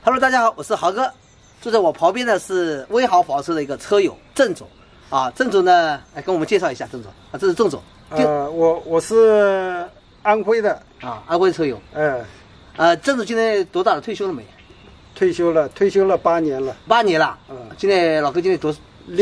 Hello， 大家好，我是豪哥。坐在我旁边的是威豪房车的一个车友郑总啊，郑总呢来跟我们介绍一下郑总啊，这是郑总。 我是安徽的啊，安徽车友。郑总今年多大了？退休了没？ 退休了8年了。 8年了。今年老哥今年多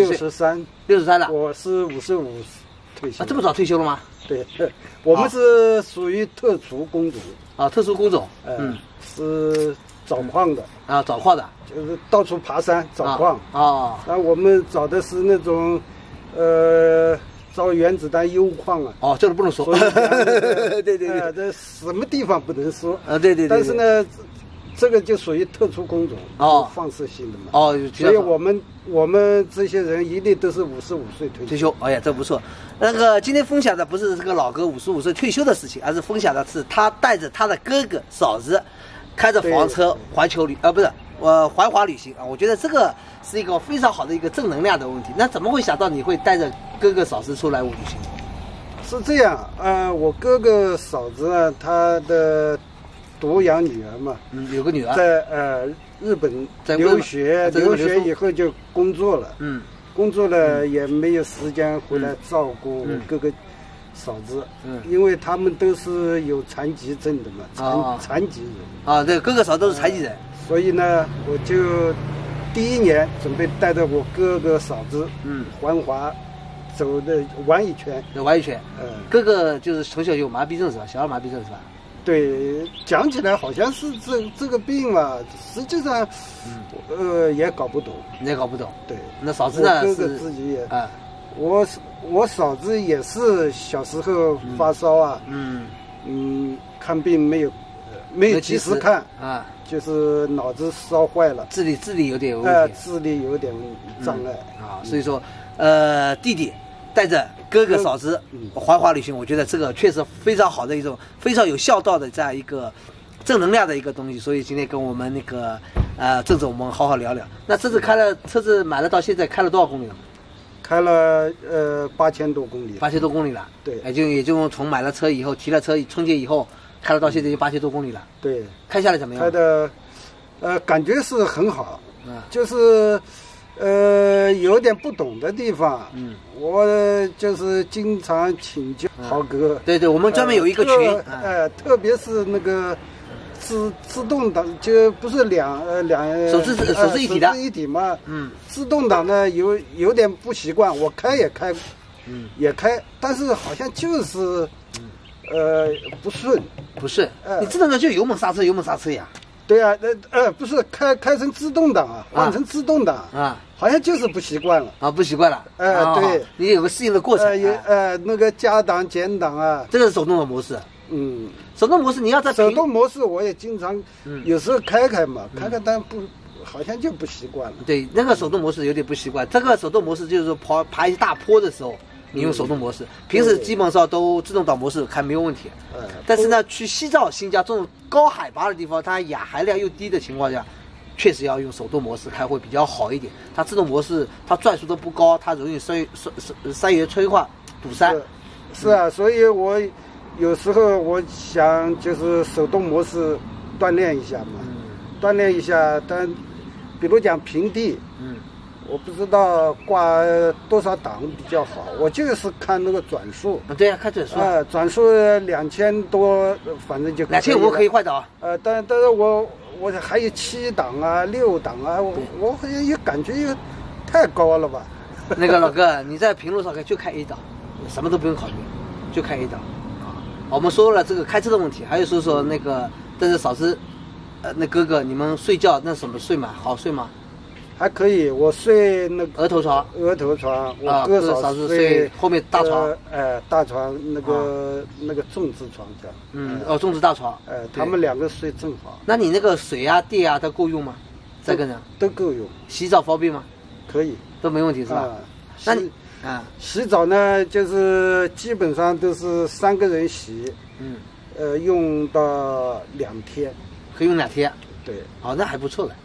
63了。我是55退休。 啊，这么早退休了吗？ 对，我们是属于特殊工种啊，特殊工种。 是找矿的啊，找矿的， 就是到处爬山找矿啊。 我们找的是那种，造原子弹铀矿啊。 哦，这个不能说。对， 这什么地方不能说啊？对。 但是呢，这个就属于特殊工种哦，放射性的嘛。哦，所以我们这些人一定都是55岁退休。 哎呀，这不错。那个今天分享的不是这个老哥55岁退休的事情，而是分享的是他带着他的哥哥嫂子，开着房车环华旅行啊。我觉得这个是一个非常好的一个正能量的问题。那怎么会想到你会带着哥哥嫂子出来旅行？ 是这样，我哥哥嫂子呢，他的独养女儿嘛， 有个女儿在日本留学以后就工作了，工作了也没有时间回来照顾我哥哥嫂子，因为他们都是有残疾证的嘛，残疾人啊， 对，哥哥嫂子都是残疾人， 所以呢，我就第1年准备带着我哥哥嫂子，环华玩一圈，哥哥就是从小有麻痹症是吧？小儿麻痹症是吧？ 对，讲起来好像是这个病嘛，实际上，也搞不懂。 你也搞不懂。 对， 那嫂子呢？ 我哥哥自己也我嫂子也是小时候发烧啊，看病没有及时看啊，就是脑子烧坏了， 智力有点问题， 智力有点障碍啊，所以说，弟弟带着哥哥嫂子环华旅行，我觉得这个确实非常好的一种非常有孝道的这样一个正能量的一个东西。所以今天跟我们那个郑总我们好好聊聊。那车子买了到现在开了多少公里了？ 开了8000多公里。 8000多公里了。对，也就从买了车以后提了车春节以后开了到现在就8000多公里了。 对， 开下来怎么样？ 开的感觉是很好，就是有点不懂的地方，我就是经常请教豪哥。 对，我们专门有一个群， 特别是那个自动挡，就不是手自一体嘛，自动挡呢有点不习惯，我开也开，但是好像就是不顺。你自动挡就油门刹车呀。对啊，不是开成自动挡啊，换成自动挡啊，好像就是不习惯了啊， 不习惯了。对，你有个适应的过程。 那个加档减档啊， 这个是手动的模式。手动模式你要在手动模式，我也经常有时候开嘛，但好像就不习惯了。 对，那个手动模式有点不习惯。这个手动模式就是说爬一大坡的时候。你用手动模式，平时基本上都自动挡模式开没有问题。但是呢，去西藏、新疆这种高海拔的地方，它氧含量又低的情况下，确实要用手动模式开会比较好一点。它自动模式它转速都不高，它容易三元催化堵塞。 是啊，所以我有时候我想就是手动模式锻炼一下嘛，但比如讲平地，我不知道挂多少档比较好，我就是看那个转速。 对呀，看转速。 转速2000多，反正就 2500可以换挡。 但是我还有7档啊、6档啊，我好像也感觉也太高了吧。 那个老哥，你在平路上就开 A 档，什么都不用考虑，就开 A 档。我们说了这个开车的问题，还有说那个，但是嫂子，那哥哥你们睡觉那怎么睡嘛？好睡吗？ 还可以，我睡那个额头床， 我哥嫂子睡后面大床， 大床那个粽子床叫， 粽子大床， 他们2个睡正好。 那你那个水啊、电啊都够用吗？这个人都够用。 洗澡方便吗？ 可以， 都没问题是吧？那你洗澡呢，就是基本上都是3个人洗，用到2天， 可以用2天。 对， 那还不错了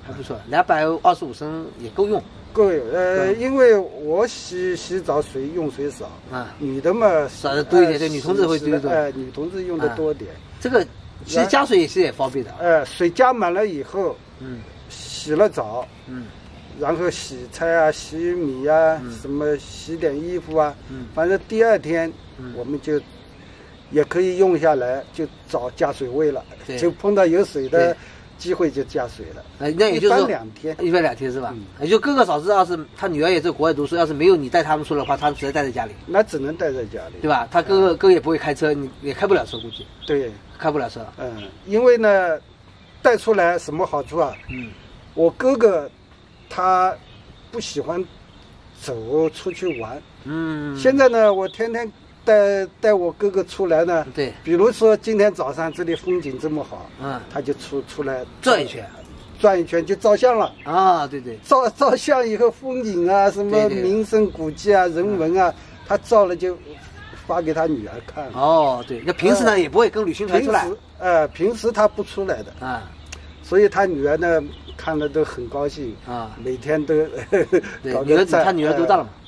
，225升也够用。 够有，因为我洗澡用水少女的嘛少的多一点，对，女同志会多一点， 女同志用的多点。 这个其实加水也是也方便的。 水加满了以后， 洗了澡，然后洗菜啊、洗米啊，什么洗点衣服啊，反正第二天我们就也可以用下来，就找加水位了，就碰到有水的机会就加水了。 那也就是说一般2天， 一般2天是吧？也就哥哥嫂子要是他女儿也在国外读书，要是没有你带他们出来的话，他只能待在家里。 那只能待在家里， 对吧？他哥哥也不会开车，你也开不了车，估计。 对， 开不了车。 因为呢，带出来什么好处啊？我哥哥他不喜欢走出去玩。现在呢，我天天带我哥哥出来呢。 对。 比如说今天早上这里风景这么好，他就出来转一圈。 转一圈就照相了啊！对对。 照相以后，风景啊，什么名胜古迹啊、人文啊，他照了就发给他女儿看。 哦，对。那平时呢，也不会跟旅行团出来。 平时他不出来的。所以他女儿呢看了都很高兴啊，每天都搞个赞。 他女儿多大了嘛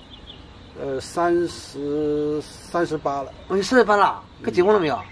？38了。 你38了？可结婚了没有？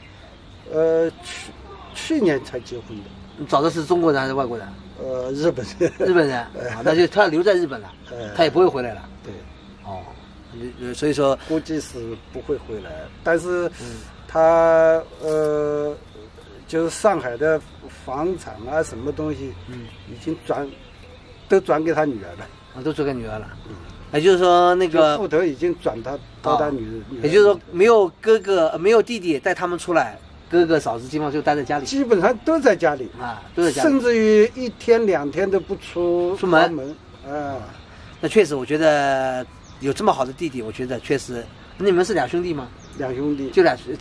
去年才结婚的。 你找的是中国人还是外国人？ 日本人。 日本人，那就他留在日本了，他也不会回来了。 对。 哦，所以说估计是不会回来，但是他就是上海的房产啊，什么东西，已经都转给他女儿了。 都转给女儿了。也就是说那个户头已经转到他女儿。 也就是说没有哥哥没有弟弟带他们出来，哥哥嫂子基本上就待在家里。 基本上都在家里都在家里， 甚至于1天2天都不出门。 那确实，我觉得有这么好的弟弟，我觉得确实。你们是2兄弟吗 ？2兄弟， 就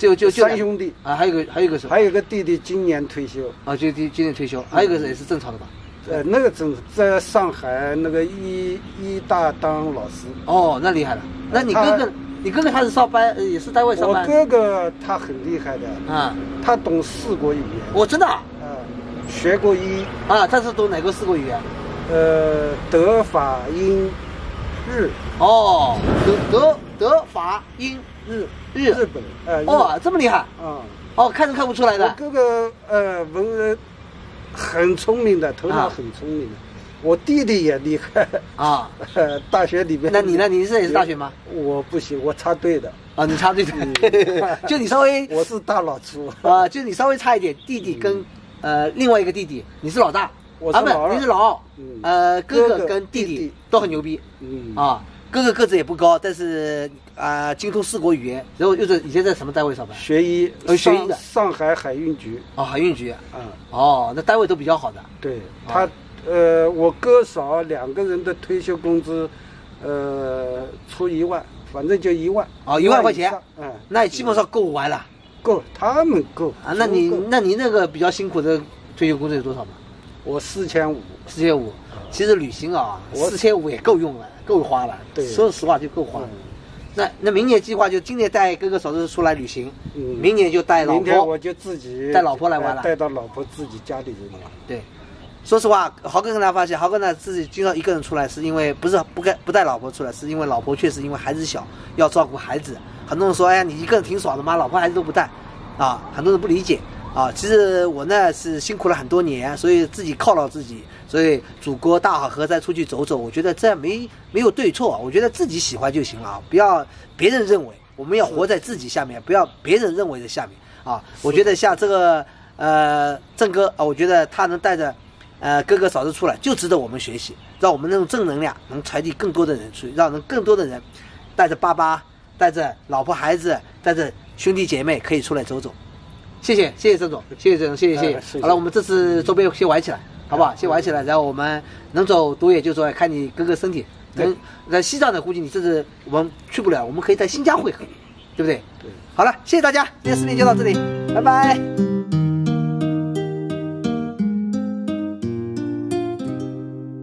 3兄弟啊，还有一个是， 还有个弟弟今年退休啊，就今年退休，还有一个也是正常的吧？ 那个在上海那个医大当老师。 哦，那厉害了。那你哥哥他是上班，也是单位上班？ 我哥哥他很厉害的他懂4国语言。 我真的学过医他是懂哪个4国语言？ 德法英日。 哦，德法英日本。 这么厉害看都看不出来的。 我哥哥文人很聪明的，头脑很聪明的。我弟弟也厉害大学里面。 那你呢？你也是大学吗？ 我不行，我插队的。 你插队的。就你稍微。 我是大老粗就你稍微差一点。弟弟跟另外一个弟弟，你是老大。 我是老二。 你是老二。哥哥跟弟弟都很牛逼。哥哥个子也不高，但是精通4国语言，然后又是以前在什么单位上班？ 学医。 学医的。 上海海运局。 海运局。那单位都比较好的。 对他。我哥嫂2个人的退休工资，出1万，反正就1万。 1万块钱。那也基本上够玩了。 够，他们够。 那你那个比较辛苦的退休工资有多少吗？ 我4500。 4500，其实旅行4500也够用了，够花了。 对， 说实话就够花。那明年计划就今年带哥哥嫂子出来旅行，明年就带老婆。 明天我就自己带老婆来玩了， 带到老婆自己家里人了。 对。说实话，豪哥跟大家发现，豪哥呢自己经常一个人出来，是因为不带老婆出来，是因为老婆确实因为孩子小，要照顾孩子。很多人说，哎呀，你一个人挺爽的嘛，老婆孩子都不带，很多人不理解其实我呢是辛苦了很多年，所以自己犒劳自己，所以祖国大好河山，出去走走，我觉得这没有对错，我觉得自己喜欢就行了不要别人认为，我们要活在自己下面，不要别人认为的下面我觉得像这个郑哥我觉得他能带着。哥哥嫂子出来就值得我们学习，让我们那种正能量能传递更多的人出去，让更多的人带着爸爸、带着老婆孩子、带着兄弟姐妹可以出来走走。谢谢郑总，谢谢。好了，我们这次周边先玩起来，好不好？先玩起来，然后我们能走多远就走，看你哥哥身体。在西藏的估计你这次我们去不了，我们可以在新疆会合，对不对？ 对。 好了，谢谢大家，今天视频就到这里，拜拜。